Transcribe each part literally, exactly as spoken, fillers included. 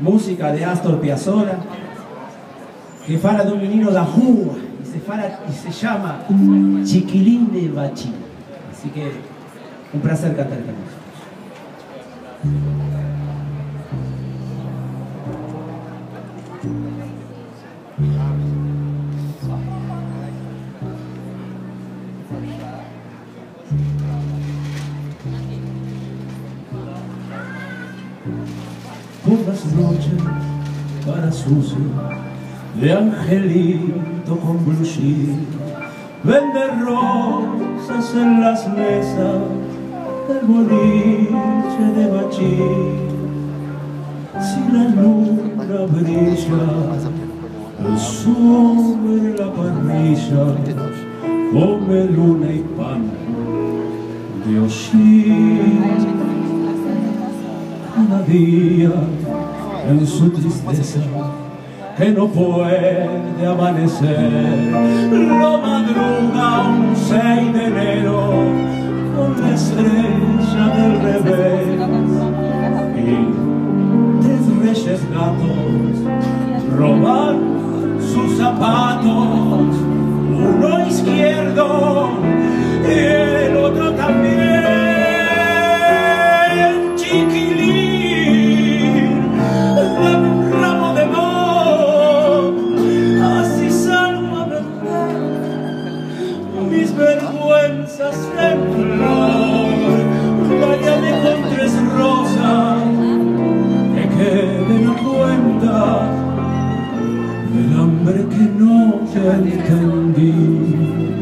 música de Astor Piazzolla, que fala de un menino da rua y se, fala, y se llama Chiquilín de Bachín. Así que un placer cantar esta música. Por las noches, cara sucia de angelito con blue jean, vende rosas en las mesas del boliche de Bachín. Si la luna brilla sobre la parrilla, come luna y pan de hollín. Cada día en su tristeza que no puede amanecer, lo madruga un seis de enero con la estrella del revés y tres reyes gatos roban sus zapatos, uno izquierdo y el otro también. Vergüenzas en flor, váyame con tres rosas que queden a cuenta del hambre que no te entendí,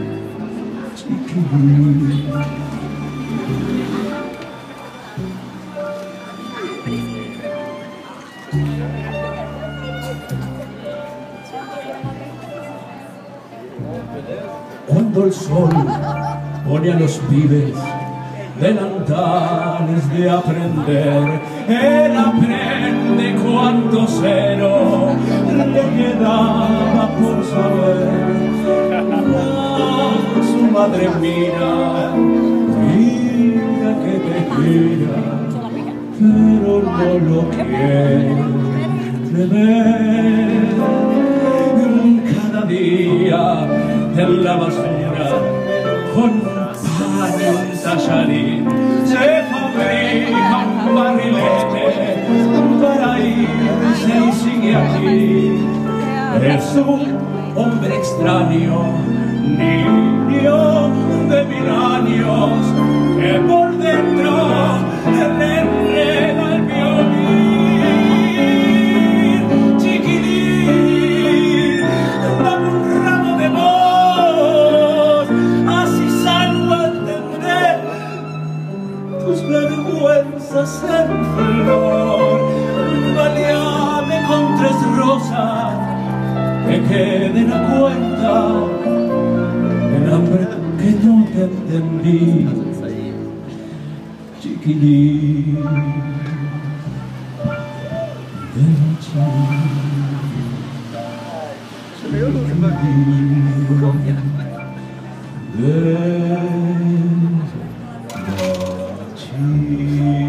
chiquilín. Cuando el sol pone a los pibes delantales de aprender, él aprende cuánto cero le quedaba por saber. Ah, su madre mira, mira que te quiera, pero no lo quiere ver. Cada día en la basura, con pan y un tallarín, se fabrica un barrilete para irse y sigue aquí. Es un hombre extraño, niño de mil años, que por dentro le enreda el violín. Vergüenzas en flor, baleame con tres rosas que queden a cuenta el hambre que no te entendí, chiquilín de Bachín.